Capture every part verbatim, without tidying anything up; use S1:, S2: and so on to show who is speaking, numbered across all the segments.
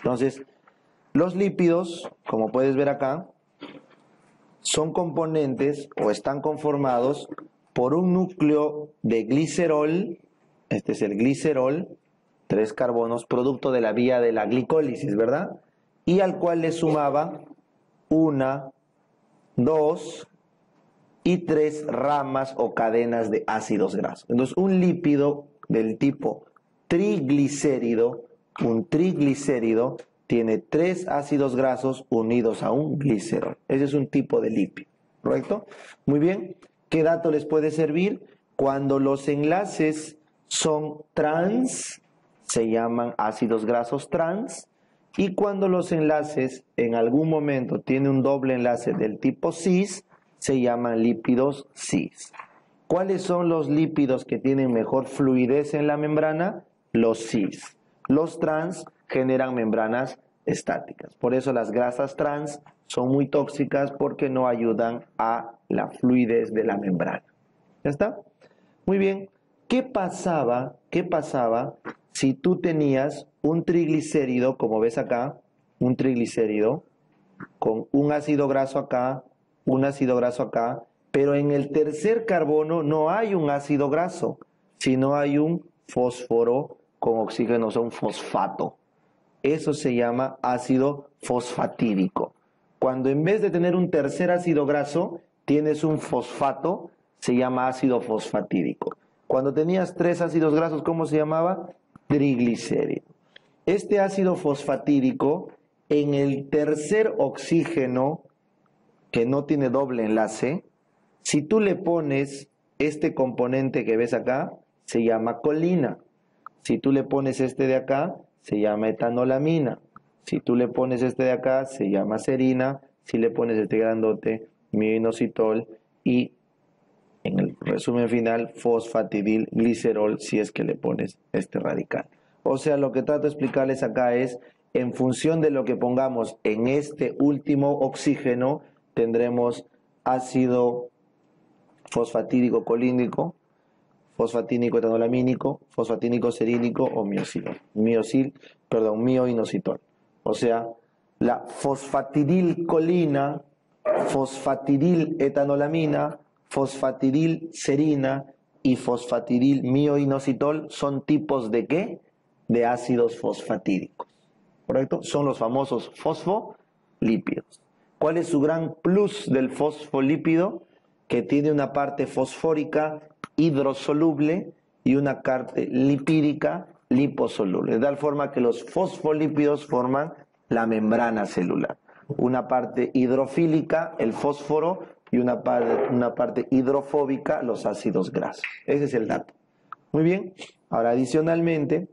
S1: Entonces, los lípidos, como puedes ver acá, son componentes o están conformados por un núcleo de glicerol, este es el glicerol, tres carbonos, producto de la vía de la glicólisis, ¿verdad? Y al cual le sumaba una, dos y tres ramas o cadenas de ácidos grasos. Entonces, un lípido del tipo triglicérido, un triglicérido, tiene tres ácidos grasos unidos a un glicerol. Ese es un tipo de lípido, ¿correcto? Muy bien. ¿Qué dato les puede servir? Cuando los enlaces son trans, se llaman ácidos grasos trans, y cuando los enlaces en algún momento tienen un doble enlace del tipo cis, se llaman lípidos cis. ¿Cuáles son los lípidos que tienen mejor fluidez en la membrana? Los cis. Los trans generan membranas estáticas. Por eso las grasas trans son muy tóxicas porque no ayudan a la fluidez de la membrana. ¿Ya está? Muy bien. ¿Qué pasaba? ¿Qué pasaba si tú tenías un triglicérido, como ves acá, un triglicérido con un ácido graso acá, un ácido graso acá, pero en el tercer carbono no hay un ácido graso, sino hay un fósforo con oxígeno, o sea, un fosfato. Eso se llama ácido fosfatídico. Cuando en vez de tener un tercer ácido graso, tienes un fosfato, se llama ácido fosfatídico. Cuando tenías tres ácidos grasos, ¿cómo se llamaba? Triglicérido. Este ácido fosfatídico, en el tercer oxígeno, que no tiene doble enlace, si tú le pones este componente que ves acá, se llama colina. Si tú le pones este de acá, se llama etanolamina. Si tú le pones este de acá, se llama serina. Si le pones este grandote, mioinositol. Y en el resumen final, fosfatidilglicerol, si es que le pones este radical. O sea, lo que trato de explicarles acá es, en función de lo que pongamos en este último oxígeno, tendremos ácido fosfatídico colínico, fosfatínico etanolamínico, fosfatínico serínico o miosil, miosil, perdón, mioinositol. O sea, la fosfatidilcolina, fosfatidiletanolamina, fosfatidilserina y fosfatidilmioinositol son tipos de ¿qué? De ácidos fosfatídicos, ¿correcto? Son los famosos fosfolípidos. ¿Cuál es su gran plus del fosfolípido? Que tiene una parte fosfórica hidrosoluble y una parte lipídica liposoluble. De tal forma que los fosfolípidos forman la membrana celular. Una parte hidrofílica, el fósforo, y una parte, una parte hidrofóbica, los ácidos grasos. Ese es el dato. Muy bien. Ahora, adicionalmente,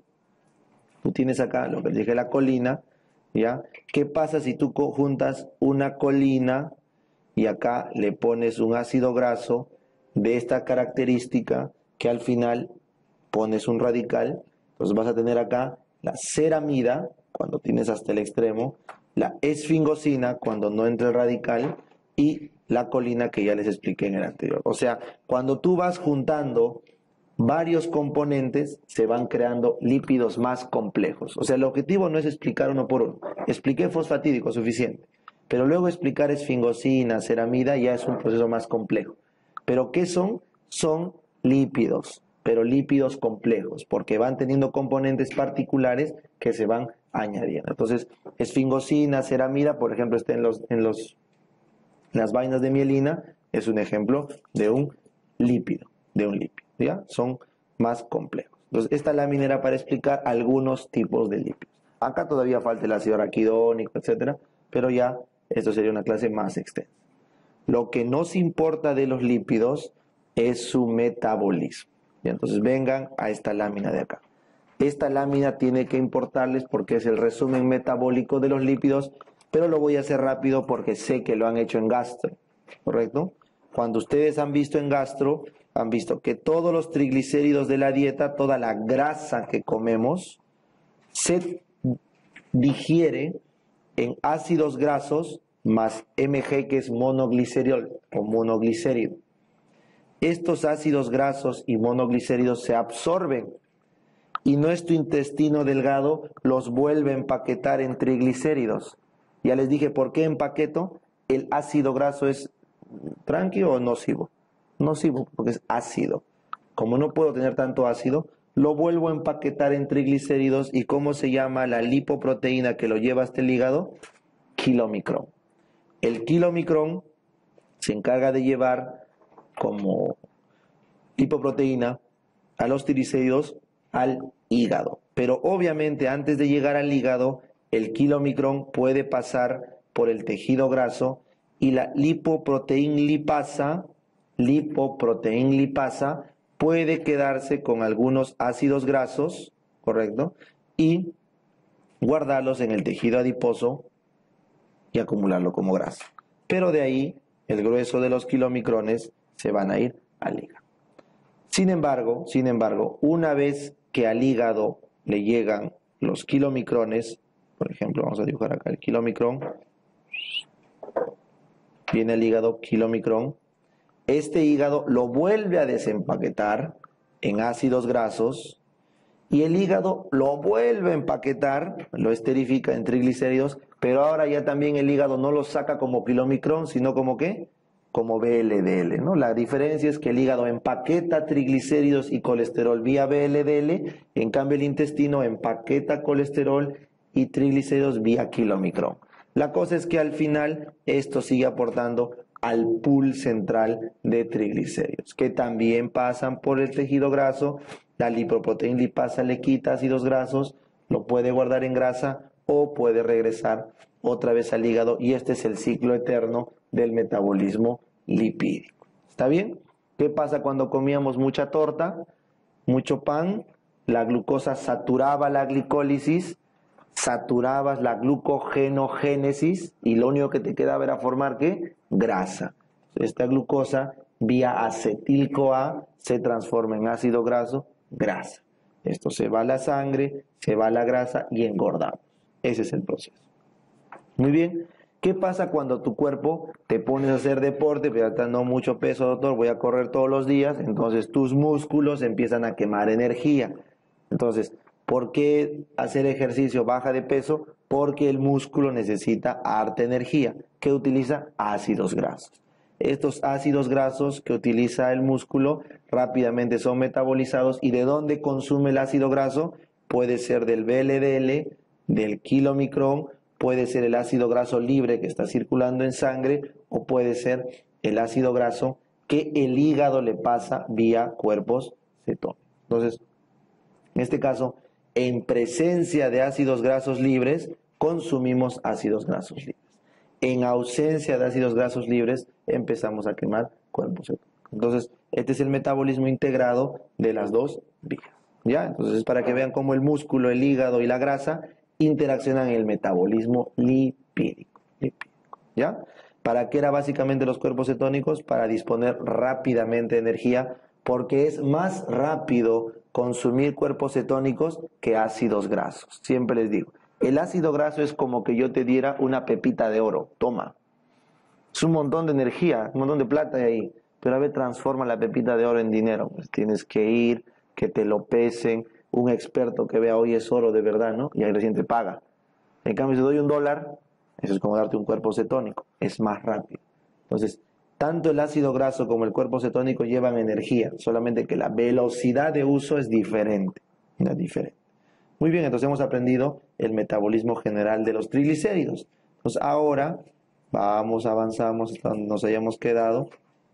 S1: tú tienes acá lo que dije, la colina, ¿ya? ¿Qué pasa si tú juntas una colina y acá le pones un ácido graso de esta característica que al final pones un radical? Entonces vas a tener acá la ceramida, cuando tienes hasta el extremo, la esfingosina, cuando no entra el radical, y la colina que ya les expliqué en el anterior. O sea, cuando tú vas juntando varios componentes, se van creando lípidos más complejos. O sea, el objetivo no es explicar uno por uno. Expliqué fosfatídico, suficiente. Pero luego explicar esfingosina, ceramida, ya es un proceso más complejo. ¿Pero qué son? Son lípidos, pero lípidos complejos, porque van teniendo componentes particulares que se van añadiendo. Entonces, esfingosina, ceramida, por ejemplo, está en los, en los, las vainas de mielina, es un ejemplo de un lípido, de un lípido, ¿ya? Son más complejos. Entonces, esta lámina era para explicar algunos tipos de lípidos. Acá todavía falta el ácido araquidónico, etcétera, pero ya esto sería una clase más extensa. Lo que nos importa de los lípidos es su metabolismo. Y entonces vengan a esta lámina de acá. Esta lámina tiene que importarles porque es el resumen metabólico de los lípidos, pero lo voy a hacer rápido porque sé que lo han hecho en gastro, ¿correcto? Cuando ustedes han visto en gastro, han visto que todos los triglicéridos de la dieta, toda la grasa que comemos, se digiere en ácidos grasos más M G, que es monoglicerol o monoglicérido. Estos ácidos grasos y monoglicéridos se absorben y nuestro intestino delgado los vuelve a empaquetar en triglicéridos. Ya les dije por qué empaqueto. El ácido graso es tranquilo o nocivo. Nocivo porque es ácido. Como no puedo tener tanto ácido, lo vuelvo a empaquetar en triglicéridos. ¿Y cómo se llama la lipoproteína que lo lleva hasta el hígado? Kilomicrón. El kilomicrón se encarga de llevar como lipoproteína a los triglicéridos al hígado. Pero obviamente antes de llegar al hígado, el kilomicrón puede pasar por el tejido graso y la lipoproteína lipasa, lipoproteína lipasa puede quedarse con algunos ácidos grasos, ¿correcto? Y guardarlos en el tejido adiposo y acumularlo como grasa. Pero de ahí, el grueso de los kilomicrones se van a ir al hígado. Sin embargo, sin embargo, una vez que al hígado le llegan los kilomicrones, por ejemplo, vamos a dibujar acá el kilomicrón, viene el hígado kilomicrón, este hígado lo vuelve a desempaquetar en ácidos grasos y el hígado lo vuelve a empaquetar, lo esterifica en triglicéridos, pero ahora ya también el hígado no lo saca como kilomicrón, sino como ¿qué? Como B L D L, ¿no? La diferencia es que el hígado empaqueta triglicéridos y colesterol vía B L D L, en cambio el intestino empaqueta colesterol y triglicéridos vía kilomicrón. La cosa es que al final esto sigue aportando al pool central de triglicéridos, que también pasan por el tejido graso. La lipoproteína lipasa le quita ácidos grasos, lo puede guardar en grasa o puede regresar otra vez al hígado, y este es el ciclo eterno del metabolismo lipídico. ¿Está bien? ¿Qué pasa cuando comíamos mucha torta, mucho pan? La glucosa saturaba la glicólisis, saturabas la glucogenogénesis y lo único que te quedaba era formar ¿qué? Grasa. Esta glucosa vía acetil-CoA se transforma en ácido graso, grasa. Esto se va a la sangre, se va a la grasa y engordamos. Ese es el proceso. Muy bien. ¿Qué pasa cuando tu cuerpo te pones a hacer deporte? Pero ya no mucho peso, doctor, voy a correr todos los días. Entonces tus músculos empiezan a quemar energía. Entonces, ¿por qué hacer ejercicio baja de peso? Porque el músculo necesita harta energía, que utiliza ácidos grasos. Estos ácidos grasos que utiliza el músculo rápidamente son metabolizados. ¿Y de dónde consume el ácido graso? Puede ser del B L D L, del kilomicrón, puede ser el ácido graso libre que está circulando en sangre, o puede ser el ácido graso que el hígado le pasa vía cuerpos cetónicos. Entonces, en este caso, en presencia de ácidos grasos libres, consumimos ácidos grasos libres. En ausencia de ácidos grasos libres, empezamos a quemar cuerpos cetónicos. Entonces, este es el metabolismo integrado de las dos vías. ¿Ya? Entonces, es para que vean cómo el músculo, el hígado y la grasa interaccionan en el metabolismo lipídico. lipídico. ¿Ya? ¿Para qué era básicamente los cuerpos cetónicos? Para disponer rápidamente de energía, porque es más rápido consumir cuerpos cetónicos que ácidos grasos. Siempre les digo, el ácido graso es como que yo te diera una pepita de oro. Toma. Es un montón de energía, un montón de plata ahí. Pero a ver, transforma la pepita de oro en dinero. Pues tienes que ir, que te lo pesen, un experto que vea, hoy es oro de verdad, ¿no? Y ahí recién te paga. En cambio, si doy un dólar, eso es como darte un cuerpo cetónico. Es más rápido. Entonces, tanto el ácido graso como el cuerpo cetónico llevan energía, solamente que la velocidad de uso es diferente. Es diferente. Muy bien, entonces hemos aprendido el metabolismo general de los triglicéridos. Entonces ahora vamos, avanzamos hasta donde nos hayamos quedado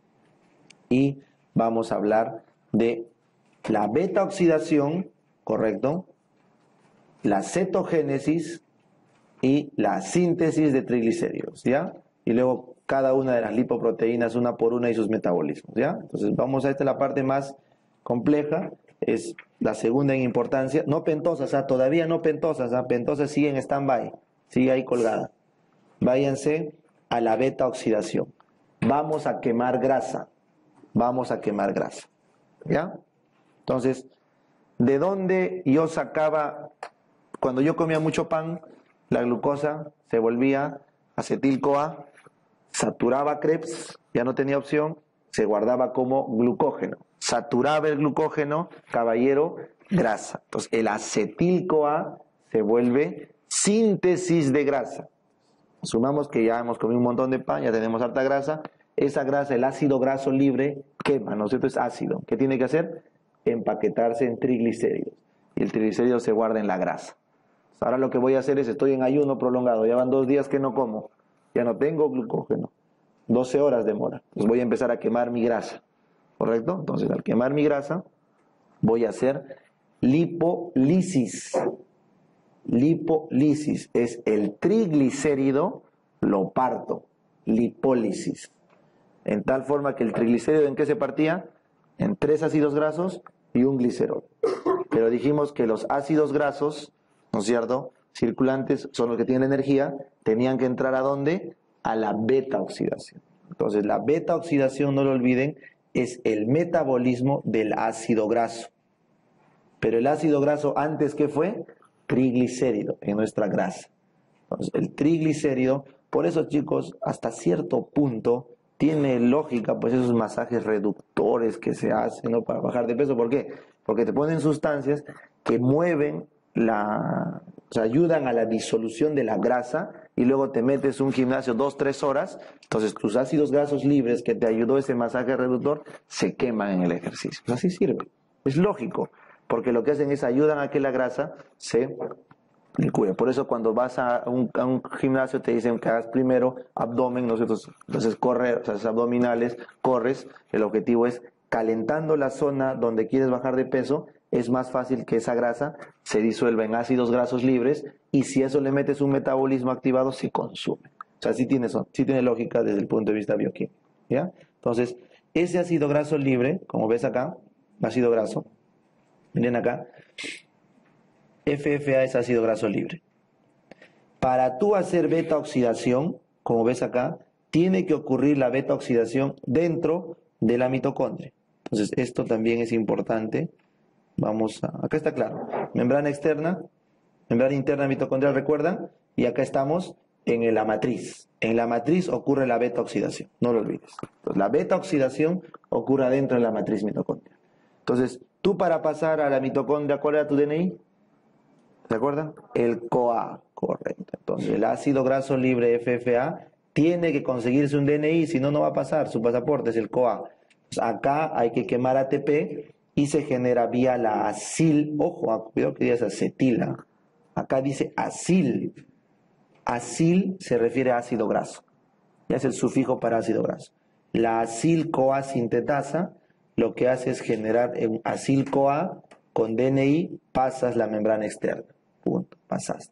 S1: y vamos a hablar de la beta oxidación, ¿correcto? La cetogénesis y la síntesis de triglicéridos, ¿ya? Y luego cada una de las lipoproteínas una por una y sus metabolismos, ¿ya? Entonces vamos a esta, la parte más compleja, es la segunda en importancia, no pentosas, ¿ah? Todavía no pentosas, ¿ah? Pentosas siguen en stand-by, sigue ahí colgada. Váyanse a la beta oxidación. Vamos a quemar grasa, vamos a quemar grasa, ¿ya? Entonces, ¿de dónde yo sacaba, cuando yo comía mucho pan, la glucosa se volvía acetil-CoA, saturaba Krebs, ya no tenía opción, se guardaba como glucógeno. Saturaba el glucógeno, caballero, grasa. Entonces el acetil-CoA se vuelve síntesis de grasa. Sumamos que ya hemos comido un montón de pan, ya tenemos harta grasa. Esa grasa, el ácido graso libre, quema, ¿no es cierto? Es ácido. ¿Qué tiene que hacer? Empaquetarse en triglicéridos. Y el triglicérido se guarda en la grasa. Ahora lo que voy a hacer es, estoy en ayuno prolongado, ya van dos días que no como, ya no tengo glucógeno, doce horas demora. Entonces voy a empezar a quemar mi grasa, ¿correcto? Entonces al quemar mi grasa, voy a hacer lipólisis. Lipólisis es el triglicérido, lo parto, lipólisis. En tal forma que el triglicérido, ¿en qué se partía? En tres ácidos grasos y un glicerol. Pero dijimos que los ácidos grasos, ¿no es cierto?, circulantes, son los que tienen energía, tenían que entrar ¿a dónde? A la beta oxidación. Entonces la beta oxidación, no lo olviden, es el metabolismo del ácido graso. Pero el ácido graso antes, ¿qué fue? Triglicérido en nuestra grasa. Entonces el triglicérido, por eso chicos, hasta cierto punto tiene lógica pues esos masajes reductores que se hacen, ¿no?, para bajar de peso. ¿Por qué? Porque te ponen sustancias que mueven la, o sea, ayudan a la disolución de la grasa, y luego te metes un gimnasio dos, tres horas, entonces tus ácidos grasos libres que te ayudó ese masaje reductor se queman en el ejercicio. Pues así sirve. Es lógico, porque lo que hacen es ayudan a que la grasa se licúe. Por eso cuando vas a un, a un gimnasio te dicen que hagas primero abdomen, nosotros, entonces correr, o sea, abdominales, corres, el objetivo es calentando la zona donde quieres bajar de peso, es más fácil que esa grasa se disuelva en ácidos grasos libres, y si eso le metes un metabolismo activado, se consume. O sea, sí tiene, sí tiene lógica desde el punto de vista bioquímico, ¿ya? Entonces, ese ácido graso libre, como ves acá, ácido graso, miren acá, F F A es ácido graso libre. Para tú hacer beta oxidación, como ves acá, tiene que ocurrir la beta oxidación dentro de la mitocondria. Entonces, esto también es importante. Vamos a, acá está claro, membrana externa, membrana interna mitocondrial, ¿recuerdan? Y acá estamos en la matriz. En la matriz ocurre la beta oxidación, no lo olvides. Entonces, la beta oxidación ocurre dentro de la matriz mitocondrial. Entonces, tú para pasar a la mitocondria, ¿cuál era tu D N I? ¿Se acuerdan? El CoA, correcto. Entonces, el ácido graso libre F F A tiene que conseguirse un D N I, si no, no va a pasar. Su pasaporte es el CoA. Entonces, acá hay que quemar A T P y se genera vía la acil. Ojo, cuidado que digas acetila. Acá dice acil. Acil se refiere a ácido graso. Ya es el sufijo para ácido graso. La acil-CoA sintetasa lo que hace es generar un acil-CoA con D N I, pasas la membrana externa. Punto, pasaste.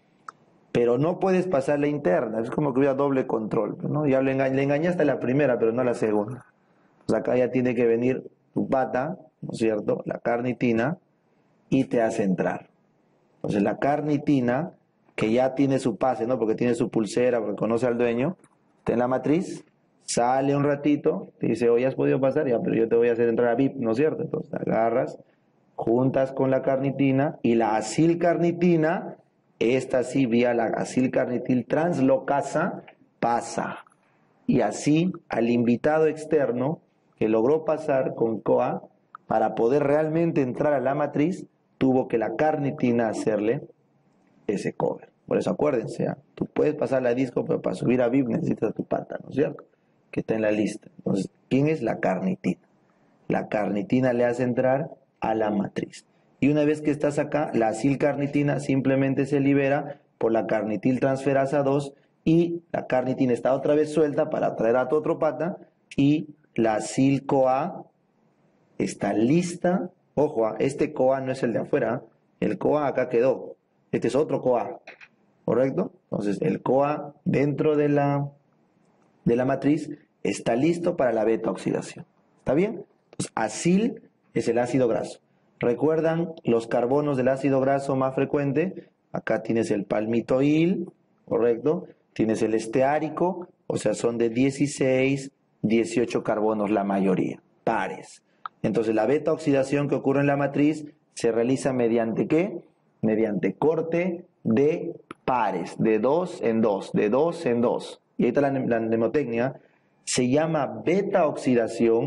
S1: Pero no puedes pasar la interna, es como que hubiera doble control, ¿no? Ya le, enga le engañaste a la primera, pero no a la segunda. Pues acá ya tiene que venir tu pata, ¿no es cierto?, la carnitina, y te hace entrar. Entonces la carnitina, que ya tiene su pase, ¿no?, porque tiene su pulsera, porque conoce al dueño, está en la matriz, sale un ratito, te dice, oye, ¿has podido pasar? Ya, pero yo te voy a hacer entrar a V I P, ¿no es cierto? Entonces agarras, juntas con la carnitina, y la acilcarnitina, esta sí, vía la acilcarnitil translocasa, pasa. Y así, al invitado externo, que logró pasar con CoA, para poder realmente entrar a la matriz, tuvo que la carnitina hacerle ese cover. Por eso acuérdense, ¿eh? Tú puedes pasar la disco, pero para subir a V I P necesitas tu pata, ¿no es cierto?, que está en la lista. Entonces, ¿quién es la carnitina? La carnitina le hace entrar a la matriz. Y una vez que estás acá, la acilcarnitina simplemente se libera por la carnitiltransferasa dos, y la carnitina está otra vez suelta para traer a tu otro pata, y la acil-CoA está lista. Ojo, este CoA no es el de afuera, el CoA acá quedó, este es otro CoA, ¿correcto? Entonces el CoA dentro de la, de la matriz está listo para la beta oxidación. ¿Está bien? Entonces acil es el ácido graso. ¿Recuerdan los carbonos del ácido graso más frecuente? Acá tienes el palmitoil, ¿correcto? Tienes el esteárico, o sea, son de dieciséis, dieciocho carbonos la mayoría, pares. Entonces la beta oxidación que ocurre en la matriz se realiza mediante ¿qué? Mediante corte de pares, de dos en dos, de dos en dos. Y ahí está la, la mnemotecnia. Se llama beta oxidación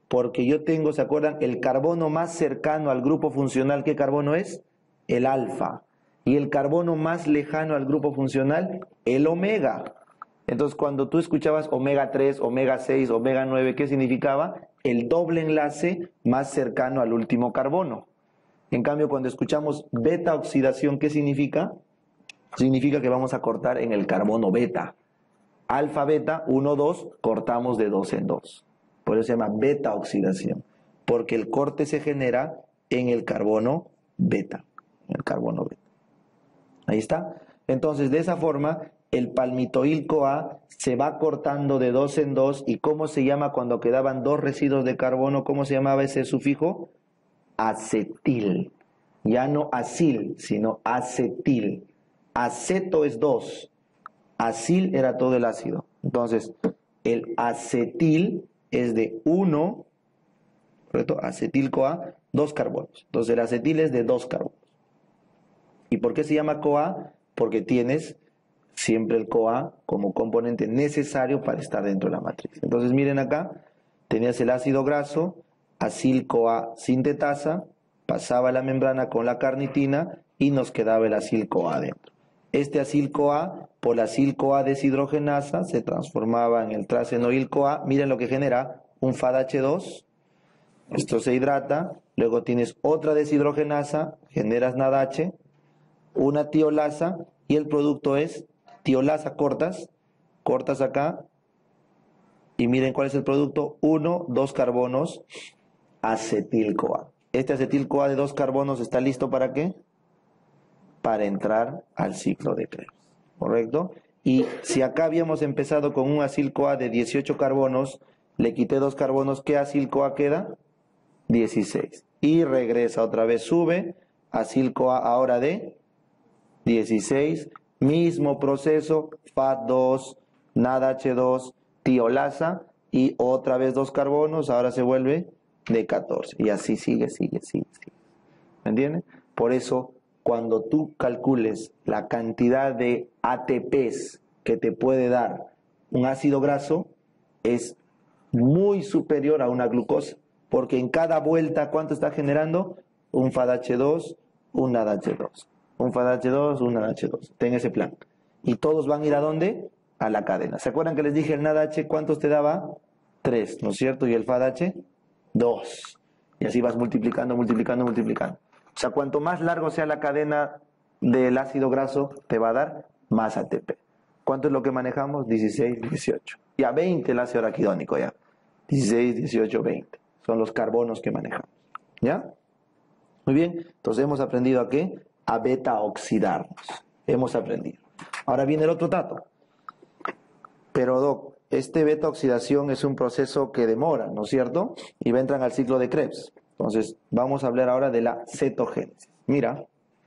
S1: Porque yo tengo, ¿se acuerdan? El carbono más cercano al grupo funcional, ¿qué carbono es? El alfa. Y el carbono más lejano al grupo funcional, el omega. Entonces, cuando tú escuchabas omega tres, omega seis, omega nueve, ¿qué significaba? El doble enlace más cercano al último carbono. En cambio, cuando escuchamos beta oxidación, ¿qué significa? Significa que vamos a cortar en el carbono beta. Alfa, beta, uno, dos, cortamos de dos en dos. Por eso se llama beta oxidación. Porque el corte se genera en el carbono beta. En el carbono beta. Ahí está. Entonces, de esa forma, el palmitoil-CoA se va cortando de dos en dos. ¿Y cómo se llama cuando quedaban dos residuos de carbono? ¿Cómo se llamaba ese sufijo? Acetil. Ya no acil, sino acetil. Aceto es dos. Acil era todo el ácido. Entonces, el acetil es de uno, ¿correcto? Acetil-CoA, dos carbonos. Entonces, el acetil es de dos carbonos. ¿Y por qué se llama CoA? Porque tienes siempre el CoA como componente necesario para estar dentro de la matriz. Entonces, miren acá, tenías el ácido graso, acil-CoA sintetasa, pasaba la membrana con la carnitina y nos quedaba el acil-CoA adentro. Este acil-CoA, por la acil-CoA deshidrogenasa, se transformaba en el tracenoil-CoA. Miren lo que genera, un F A D H dos, esto se hidrata, luego tienes otra deshidrogenasa, generas NADH, una tiolasa, y el producto es tiolasa, cortas, cortas acá, y miren cuál es el producto, uno, dos carbonos, acetil-CoA. Este acetil-CoA de dos carbonos está listo ¿para qué? Para entrar al ciclo de Krebs, ¿correcto? Y si acá habíamos empezado con un acil-CoA de dieciocho carbonos, le quité dos carbonos, ¿qué acil-CoA queda? dieciséis. Y regresa otra vez, sube, acil-CoA ahora de dieciséis, mismo proceso, F A D dos, NADH dos, tiolasa, y otra vez dos carbonos, ahora se vuelve de catorce. Y así sigue, sigue, sigue, sigue. ¿Me entienden? Por eso, cuando tú calcules la cantidad de A T Pes que te puede dar un ácido graso, es muy superior a una glucosa, porque en cada vuelta, ¿cuánto está generando? Un F A D H dos, un NADH dos. Un F A D H dos, un NADH dos. Ten ese plan. Y todos van a ir ¿a dónde? A la cadena. ¿Se acuerdan que les dije el NADH cuántos te daba? tres, ¿no es cierto? Y el F A D H, dos. Y así vas multiplicando, multiplicando, multiplicando. O sea, cuanto más largo sea la cadena del ácido graso, te va a dar más A T P. ¿Cuánto es lo que manejamos? dieciséis, dieciocho. Ya veinte el ácido araquidónico ya. dieciséis, dieciocho, veinte. Son los carbonos que manejamos. ¿Ya? Muy bien. Entonces hemos aprendido a qué? A beta oxidarnos. Hemos aprendido. Ahora viene el otro dato. Pero Doc, este beta oxidación es un proceso que demora, ¿no es cierto? Y va a entrar al ciclo de Krebs. Entonces, vamos a hablar ahora de la cetogénesis. Mira.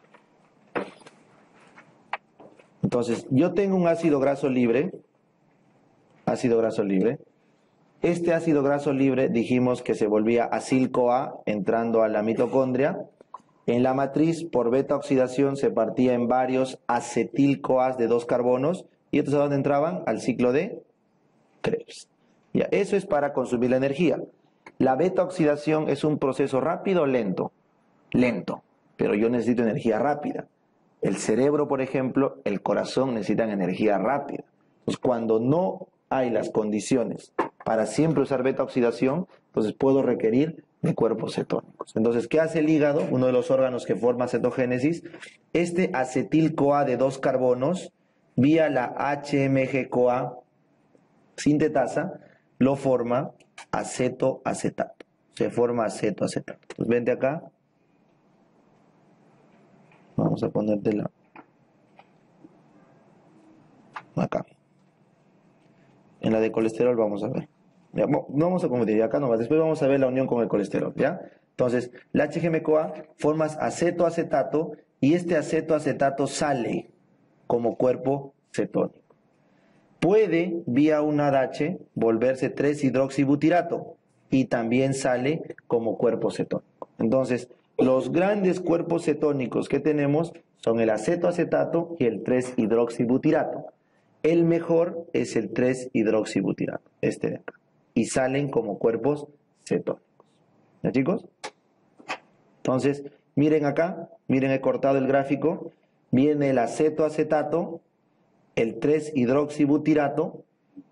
S1: Entonces, yo tengo un ácido graso libre. Ácido graso libre. Este ácido graso libre dijimos que se volvía acil-CoA entrando a la mitocondria. En la matriz, por beta oxidación, se partía en varios acetil-CoAs de dos carbonos. ¿Y estos a dónde entraban? Al ciclo de Krebs. Ya, eso es para consumir la energía. La beta oxidación es un proceso rápido o lento. Lento, pero yo necesito energía rápida. El cerebro, por ejemplo, el corazón necesitan energía rápida. Entonces, cuando no hay las condiciones para siempre usar beta oxidación, entonces puedo requerir de cuerpos cetónicos. Entonces, ¿qué hace el hígado? Uno de los órganos que forma cetogénesis. Este acetil-CoA de dos carbonos, vía la H M G-CoA sintetasa, lo forma acetoacetato. Se forma acetoacetato. Entonces, vente acá. Vamos a ponértela acá. En la de colesterol vamos a ver. Ya, no vamos a confundir acá nomás. Después vamos a ver la unión con el colesterol, ¿ya? Entonces, la H G M-CoA formas acetoacetato y este acetoacetato sale como cuerpo cetónico. Puede, vía un NADH, volverse tres hidroxibutirato y también sale como cuerpo cetónico. Entonces, los grandes cuerpos cetónicos que tenemos son el acetoacetato y el tres hidroxibutirato. El mejor es el tres hidroxibutirato, este de acá. Y salen como cuerpos cetónicos. ¿Ya, chicos? Entonces, miren acá, miren, he cortado el gráfico, viene el acetoacetato, el tres hidroxibutirato,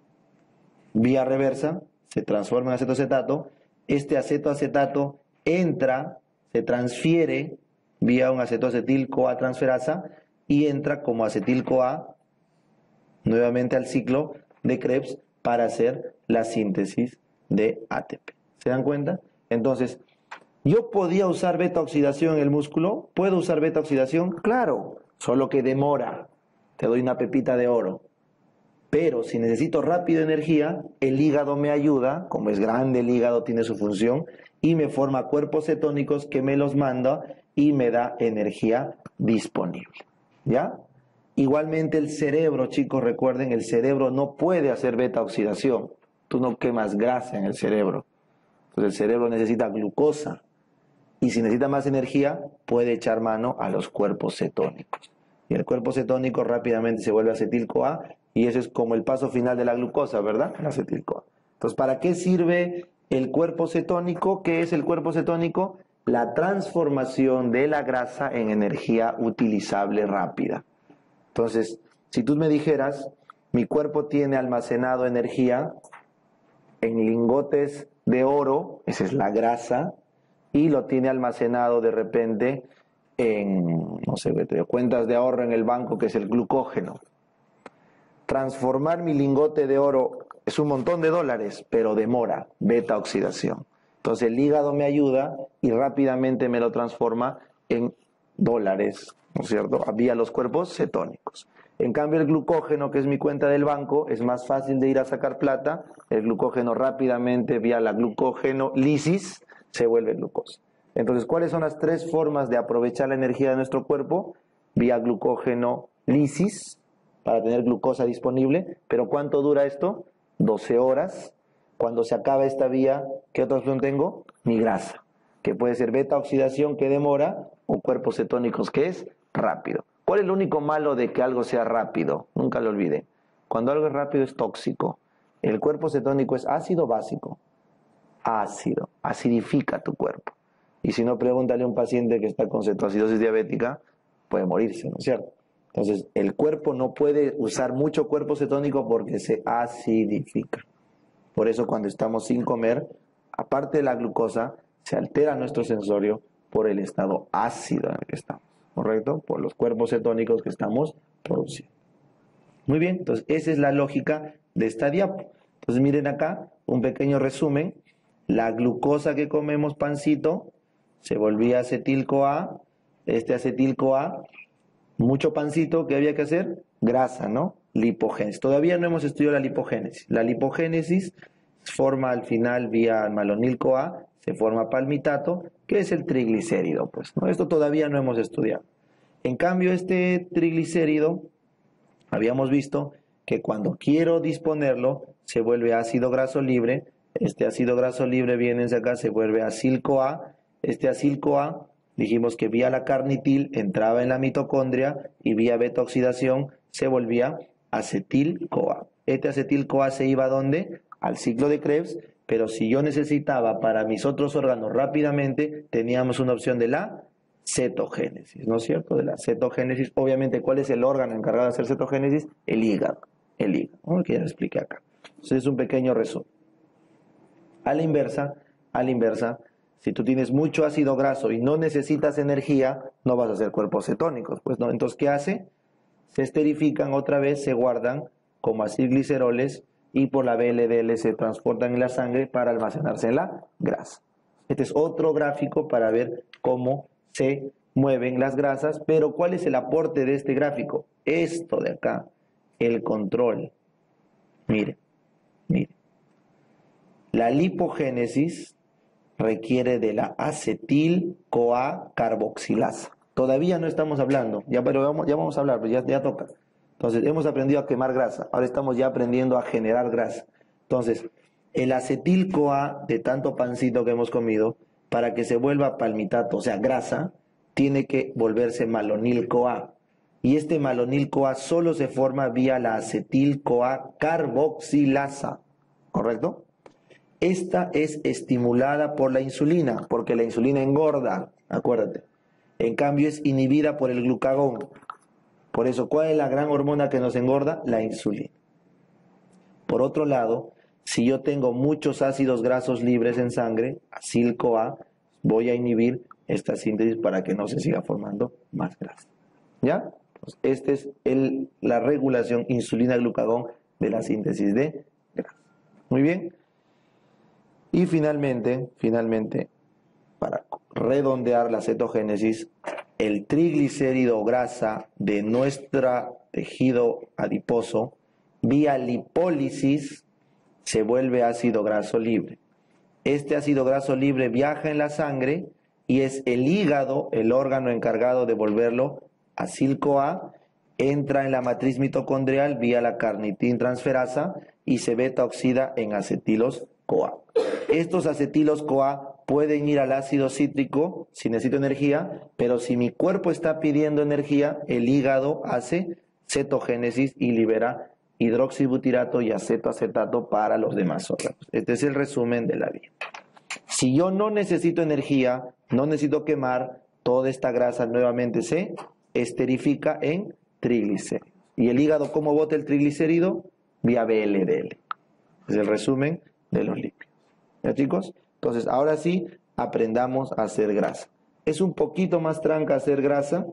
S1: vía reversa, se transforma en acetoacetato, este acetoacetato entra, se transfiere vía un acetoacetil-CoA transferasa y entra como acetil-CoA nuevamente al ciclo de Krebs para hacer la síntesis de A T P. ¿Se dan cuenta? Entonces, ¿yo podía usar beta-oxidación en el músculo? ¿Puedo usar beta-oxidación? Claro, solo que demora. Te doy una pepita de oro. Pero si necesito rápida energía, el hígado me ayuda, como es grande el hígado, tiene su función, y me forma cuerpos cetónicos que me los manda y me da energía disponible. ¿Ya? Igualmente el cerebro, chicos, recuerden, el cerebro no puede hacer beta-oxidación. Tú no quemas grasa en el cerebro. Entonces el cerebro necesita glucosa. Y si necesita más energía, puede echar mano a los cuerpos cetónicos. Y el cuerpo cetónico rápidamente se vuelve acetil-CoA, y ese es como el paso final de la glucosa, ¿verdad? El acetil-CoA. Entonces, ¿para qué sirve el cuerpo cetónico? ¿Qué es el cuerpo cetónico? La transformación de la grasa en energía utilizable rápida. Entonces, si tú me dijeras, mi cuerpo tiene almacenado energía en lingotes de oro, esa es la grasa, y lo tiene almacenado de repente en, no sé, cuentas de ahorro en el banco, que es el glucógeno. Transformar mi lingote de oro es un montón de dólares, pero demora, beta oxidación. Entonces el hígado me ayuda y rápidamente me lo transforma en dólares, ¿no es cierto?, vía los cuerpos cetónicos. En cambio el glucógeno, que es mi cuenta del banco, es más fácil de ir a sacar plata. El glucógeno rápidamente, vía la glucógeno-lisis, se vuelve glucosa. Entonces, ¿cuáles son las tres formas de aprovechar la energía de nuestro cuerpo? Vía glucógeno-lisis, para tener glucosa disponible. ¿Pero cuánto dura esto? doce horas. Cuando se acaba esta vía, ¿qué otra opción tengo? Mi grasa, que puede ser beta-oxidación, que demora, o cuerpos cetónicos, que es rápido. ¿Cuál es lo único malo de que algo sea rápido? Nunca lo olviden. Cuando algo es rápido es tóxico. El cuerpo cetónico es ácido básico. Ácido. Acidifica tu cuerpo. Y si no, pregúntale a un paciente que está con cetoacidosis diabética, puede morirse, ¿no es cierto? Entonces, el cuerpo no puede usar mucho cuerpo cetónico porque se acidifica. Por eso cuando estamos sin comer, aparte de la glucosa, se altera nuestro sensorio por el estado ácido en el que estamos, ¿correcto? Por los cuerpos cetónicos que estamos produciendo. Muy bien, entonces esa es la lógica de esta diapo. Entonces miren acá, un pequeño resumen. La glucosa que comemos, pancito, se volvía acetil-CoA. Este acetil-CoA, mucho pancito, ¿qué había que hacer? Grasa, ¿no? Lipogénesis. Todavía no hemos estudiado la lipogénesis. La lipogénesis forma al final vía malonil-CoA, se forma palmitato, que es el triglicérido, pues, ¿no? Esto todavía no hemos estudiado. En cambio, este triglicérido, habíamos visto que cuando quiero disponerlo, se vuelve ácido graso libre. Este ácido graso libre viene hacia acá, se vuelve acil-CoA. Este acil-CoA, dijimos que vía la carnitil entraba en la mitocondria y vía beta-oxidación se volvía acetil-CoA. Este acetil-CoA se iba ¿a dónde? Al ciclo de Krebs, pero si yo necesitaba para mis otros órganos rápidamente, teníamos una opción de la cetogénesis, ¿no es cierto? De la cetogénesis. Obviamente, ¿cuál es el órgano encargado de hacer cetogénesis? El hígado. El hígado, ¿no? Que ya lo expliqué acá. Entonces es un pequeño resumen. A la inversa, a la inversa, si tú tienes mucho ácido graso y no necesitas energía, no vas a hacer cuerpos cetónicos, pues no. Entonces, ¿qué hace? Se esterifican otra vez, se guardan como acilgliceroles y por la B L D L se transportan en la sangre para almacenarse en la grasa. Este es otro gráfico para ver cómo se mueven las grasas, pero ¿cuál es el aporte de este gráfico? Esto de acá, el control. Miren, miren. La lipogénesis requiere de la acetil-CoA carboxilasa. Todavía no estamos hablando, ya, pero vamos, ya vamos a hablar, pues ya, ya toca. Entonces, hemos aprendido a quemar grasa, ahora estamos ya aprendiendo a generar grasa. Entonces, el acetil-CoA de tanto pancito que hemos comido, para que se vuelva palmitato, o sea, grasa, tiene que volverse malonil-CoA. Y este malonil-CoA solo se forma vía la acetil-CoA carboxilasa, ¿correcto? Esta es estimulada por la insulina, porque la insulina engorda, acuérdate. En cambio es inhibida por el glucagón. Por eso, ¿cuál es la gran hormona que nos engorda? La insulina. Por otro lado, si yo tengo muchos ácidos grasos libres en sangre, acil-CoA, voy a inhibir esta síntesis para que no se siga formando más grasa. ¿Ya? Pues esta es el, la regulación insulina-glucagón de la síntesis de grasa. Muy bien. Y finalmente, finalmente, para redondear la cetogénesis, el triglicérido grasa de nuestro tejido adiposo, vía lipólisis, se vuelve ácido graso libre. Este ácido graso libre viaja en la sangre y es el hígado el órgano encargado de volverlo acil-CoA, entra en la matriz mitocondrial vía la carnitina transferasa y se beta oxida en acetilos CoA. Estos acetilos CoA pueden ir al ácido cítrico si necesito energía, pero si mi cuerpo está pidiendo energía, el hígado hace cetogénesis y libera hidroxibutirato y acetoacetato para los demás órganos. Este es el resumen de la vía. Si yo no necesito energía, no necesito quemar, toda esta grasa nuevamente se esterifica en triglicéridos. ¿Y el hígado cómo bota el triglicérido? Vía B L D L. Es el resumen de los lípidos. ¿Ya, chicos? Entonces, ahora sí, aprendamos a hacer grasa. Es un poquito más tranca hacer grasa,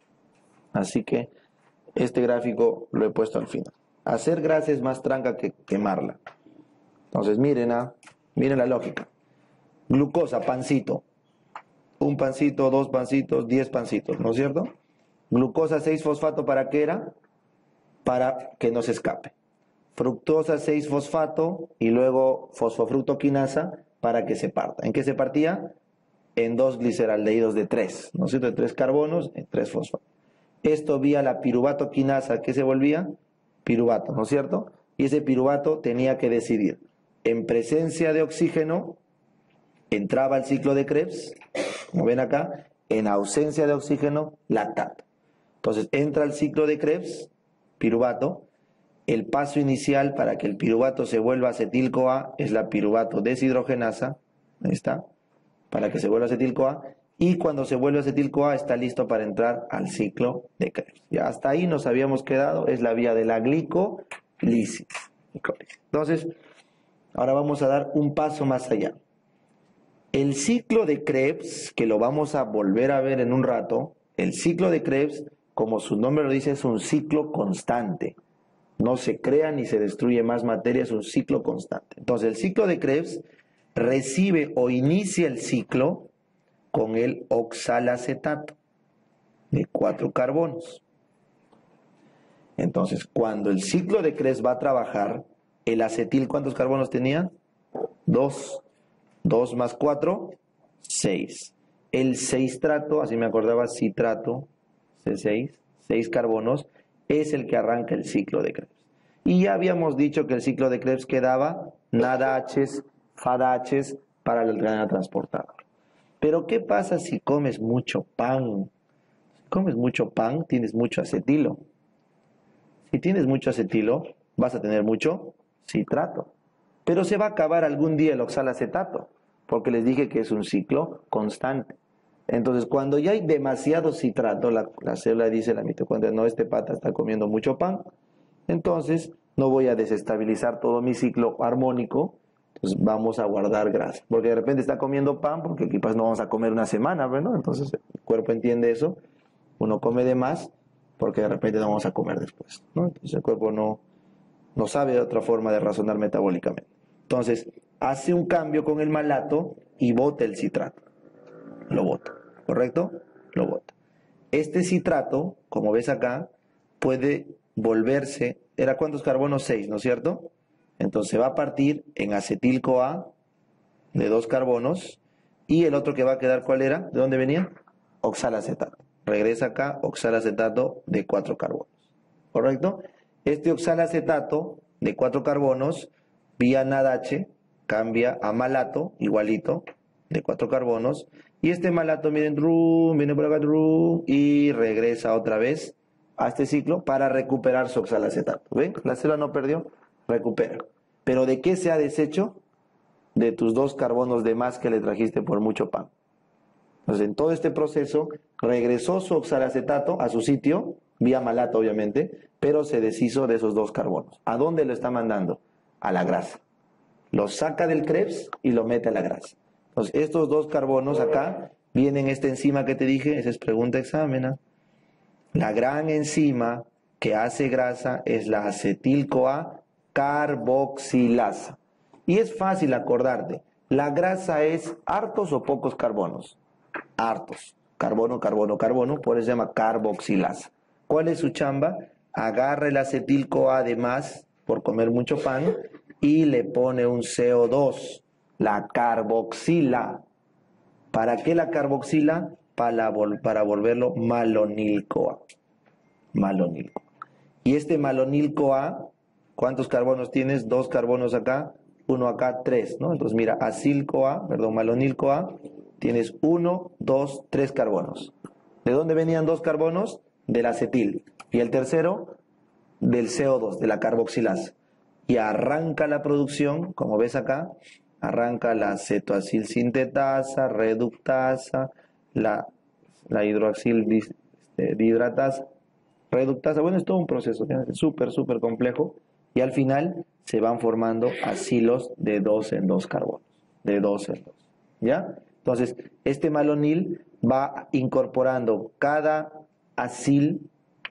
S1: así que este gráfico lo he puesto al final. Hacer grasa es más tranca que quemarla. Entonces, miren, ah, miren la lógica. Glucosa, pancito. Un pancito, dos pancitos, diez pancitos, ¿no es cierto? Glucosa seis fosfato, ¿para qué era? Para que no se escape. Fructosa seis fosfato y luego fosfofructoquinasa para que se parta. ¿En qué se partía? En dos gliceraldehídos de tres, ¿no es cierto? De tres carbonos en tres fosfatos. Esto vía la piruvatoquinasa, ¿qué se volvía? Piruvato, ¿no es cierto? Y ese piruvato tenía que decidir. En presencia de oxígeno, entraba al ciclo de Krebs, como ven acá, en ausencia de oxígeno, lactato. Entonces entra al ciclo de Krebs, piruvato. El paso inicial para que el piruvato se vuelva acetil-CoA es la piruvato deshidrogenasa, ahí está, para que se vuelva acetil-CoA, y cuando se vuelve acetil-CoA está listo para entrar al ciclo de Krebs. Ya hasta ahí nos habíamos quedado, es la vía de la glicolisis. Entonces, ahora vamos a dar un paso más allá. El ciclo de Krebs, que lo vamos a volver a ver en un rato, el ciclo de Krebs, como su nombre lo dice, es un ciclo constante. No se crea ni se destruye más materia, es un ciclo constante. Entonces, el ciclo de Krebs recibe o inicia el ciclo con el oxalacetato de cuatro carbonos. Entonces, cuando el ciclo de Krebs va a trabajar, el acetil, ¿cuántos carbonos tenía? Dos. Dos más cuatro, seis. El seistrato, así me acordaba, citrato, C seis, seis carbonos, es el que arranca el ciclo de Krebs. Y ya habíamos dicho que el ciclo de Krebs quedaba NADHs, FADHs para la cadena transportadora. Pero ¿qué pasa si comes mucho pan? Si comes mucho pan, tienes mucho acetilo. Si tienes mucho acetilo, vas a tener mucho citrato. Pero se va a acabar algún día el oxalacetato, porque les dije que es un ciclo constante. Entonces, cuando ya hay demasiado citrato, la, la célula dice, la mitocondria, no, este pata está comiendo mucho pan, entonces no voy a desestabilizar todo mi ciclo armónico, entonces vamos a guardar grasa. Porque de repente está comiendo pan, porque quizás no vamos a comer una semana, ¿no? Entonces el cuerpo entiende eso, uno come de más, porque de repente no vamos a comer después, ¿no? Entonces el cuerpo no, no sabe otra forma de razonar metabólicamente. Entonces, hace un cambio con el malato y bota el citrato. Lo bota, ¿correcto? Lo bota. Este citrato, como ves acá, puede volverse, ¿era cuántos carbonos? seis, ¿no es cierto? Entonces va a partir en acetil-CoA de dos carbonos y el otro que va a quedar, ¿cuál era? ¿De dónde venía? Oxalacetato. Regresa acá, oxalacetato de cuatro carbonos, ¿correcto? Este oxalacetato de cuatro carbonos, vía NADH, cambia a malato, igualito, de cuatro carbonos, y este malato, miren, rum, viene por acá, rum, y regresa otra vez a este ciclo para recuperar su oxalacetato. ¿Ven? La célula no perdió, recupera. ¿Pero de qué se ha deshecho? de tus dos carbonos de más que le trajiste por mucho pan. Entonces, en todo este proceso, regresó su oxalacetato a su sitio, vía malato obviamente, pero se deshizo de esos dos carbonos. ¿A dónde lo está mandando? A la grasa. Lo saca del Krebs y lo mete a la grasa. Entonces, estos dos carbonos acá, vienen esta enzima que te dije, esa es pregunta examen, ¿eh? La gran enzima que hace grasa es la acetil-CoA carboxilasa. Y es fácil acordarte, la grasa es hartos o pocos carbonos. Hartos. Carbono, carbono, carbono, por eso se llama carboxilasa. ¿Cuál es su chamba? Agarra el acetil-CoA de más por comer mucho pan y le pone un C O dos, la carboxila. ¿Para qué la carboxila? Para, vol para volverlo malonil-CoA. Malonil-CoA. Y este malonil-CoA, ¿cuántos carbonos tienes? Dos carbonos acá, uno acá, tres, ¿no? Entonces mira, acil-CoA, perdón, malonil-CoA, tienes uno, dos, tres carbonos. ¿De dónde venían dos carbonos? Del acetil. Y el tercero, del C O dos, de la carboxilasa. Y arranca la producción, como ves acá, arranca la cetoacil sintetasa, reductasa, la, la hidroxil dihidratasa, reductasa. Bueno, es todo un proceso, súper, súper complejo. Y al final se van formando acilos de dos en dos carbonos. De dos en dos. ¿Ya? Entonces, este malonil va incorporando cada acil,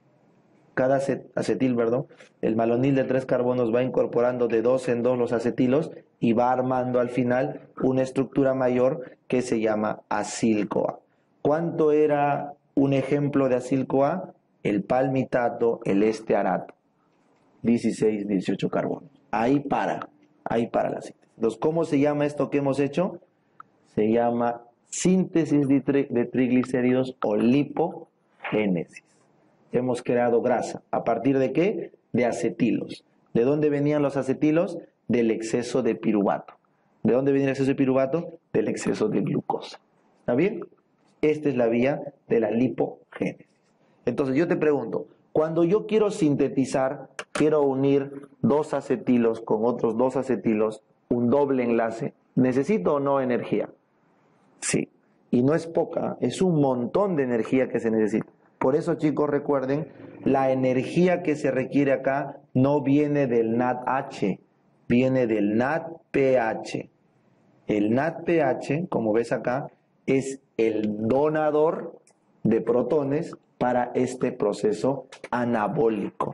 S1: cada acetil, perdón, el malonil de tres carbonos va incorporando de dos en dos los acetilos y va armando al final una estructura mayor que se llama acil-CoA. ¿Cuánto era un ejemplo de acil-CoA? El palmitato, el estearato, dieciséis, dieciocho carbonos. Ahí para, ahí para la síntesis. Entonces, ¿cómo se llama esto que hemos hecho? Se llama síntesis de, tri de triglicéridos o lipogénesis. Hemos creado grasa. ¿A partir de qué? De acetilos. ¿De dónde venían los acetilos? Del exceso de piruvato. ¿De dónde viene el exceso de piruvato? Del exceso de glucosa. ¿Está bien? Esta es la vía de la lipogénesis. Entonces yo te pregunto, cuando yo quiero sintetizar, quiero unir dos acetilos con otros dos acetilos, un doble enlace, ¿necesito o no energía? Sí. Y no es poca, es un montón de energía que se necesita. Por eso, chicos, recuerden, la energía que se requiere acá no viene del N A D H, viene del N A D P H. El N A D P H, como ves acá, es el donador de protones para este proceso anabólico.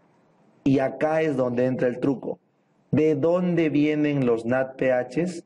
S1: Y acá es donde entra el truco. ¿De dónde vienen los N A D P Hs?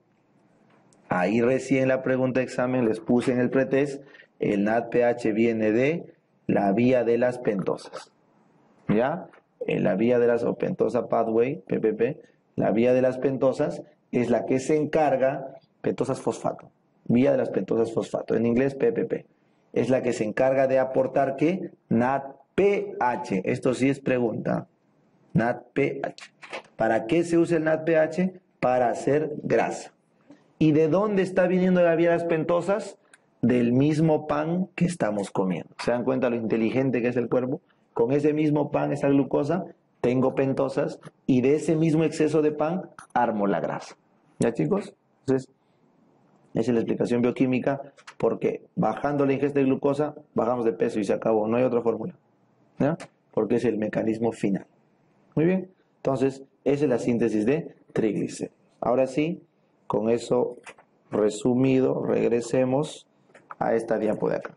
S1: Ahí recién la pregunta de examen les puse en el pretest, el N A D P H viene de la vía de las pentosas. ¿Ya? En la vía de las o pentosa pathway, P P P, la vía de las pentosas es la que se encarga, pentosas fosfato, vía de las pentosas fosfato, en inglés P P P, es la que se encarga de aportar ¿qué? N A D P H. Esto sí es pregunta. N A D P H. ¿Para qué se usa el N A D P H? Para hacer grasa. ¿Y de dónde está viniendo la vía de las pentosas? Del mismo pan que estamos comiendo. ¿Se dan cuenta lo inteligente que es el cuerpo? Con ese mismo pan, esa glucosa, tengo pentosas y de ese mismo exceso de pan armo la grasa. ¿Ya, chicos? Entonces, esa es la explicación bioquímica, porque bajando la ingesta de glucosa, bajamos de peso y se acabó. No hay otra fórmula. ¿Ya? Porque es el mecanismo final. Muy bien. Entonces, esa es la síntesis de triglicéridos. Ahora sí, con eso resumido, regresemos a esta diapo de acá,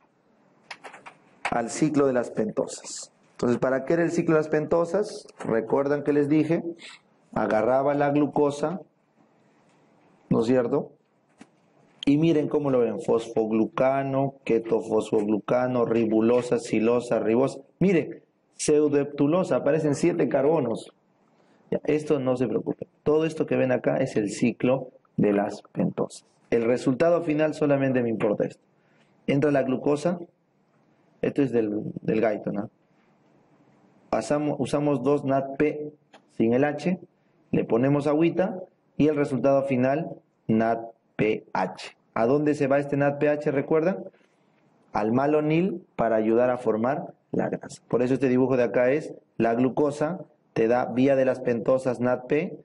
S1: al ciclo de las pentosas. Entonces, ¿para qué era el ciclo de las pentosas? Recuerdan que les dije, agarraba la glucosa, ¿no es cierto? Y miren cómo lo ven, fosfoglucano, ketofosfoglucano, ribulosa, silosa, ribosa. Miren, pseudoheptulosa, aparecen siete carbonos. Ya, esto no se preocupen. Todo esto que ven acá es el ciclo de las pentosas. El resultado final solamente me importa esto. Entra la glucosa, esto es del, del gaito, ¿no? Pasamos, usamos dos N A D P sin el H, le ponemos agüita y el resultado final N A D P H. ¿A dónde se va este N A D P H, recuerdan? Al malonil para ayudar a formar la grasa. Por eso este dibujo de acá es la glucosa, te da vía de las pentosas N A D P,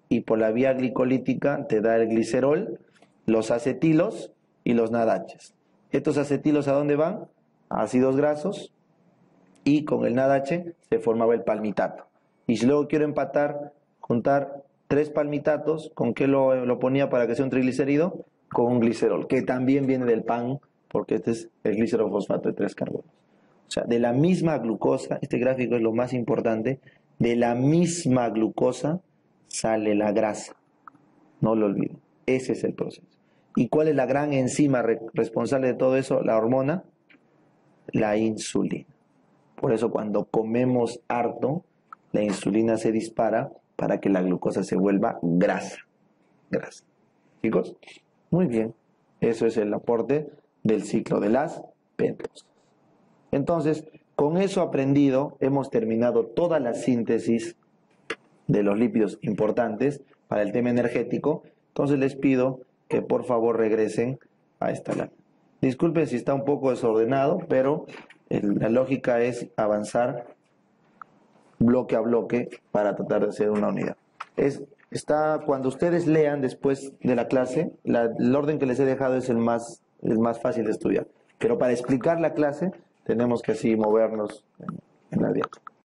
S1: y por la vía glicolítica te da el glicerol, los acetilos y los NADH. Estos acetilos, ¿a dónde van? A ácidos grasos, y con el NADH se formaba el palmitato. Y si luego quiero empatar, juntar tres palmitatos, ¿con qué lo, lo ponía para que sea un triglicérido? Con un glicerol, que también viene del pan, porque este es el glicerofosfato de tres carbonos. O sea, de la misma glucosa, este gráfico es lo más importante, de la misma glucosa sale la grasa. No lo olviden. Ese es el proceso. ¿Y cuál es la gran enzima re- responsable de todo eso? La hormona, la insulina. Por eso cuando comemos harto, la insulina se dispara para que la glucosa se vuelva grasa. Grasa. ¿Chicos? Muy bien. Eso es el aporte del ciclo de las pentosas. Entonces, con eso aprendido, hemos terminado toda la síntesis de los lípidos importantes para el tema energético. Entonces les pido que por favor regresen a esta lámina. Disculpen si está un poco desordenado, pero el, la lógica es avanzar bloque a bloque para tratar de hacer una unidad. Es, está, cuando ustedes lean después de la clase, la, el orden que les he dejado es el más, el más fácil de estudiar. Pero para explicar la clase tenemos que así movernos en, en la diapositiva.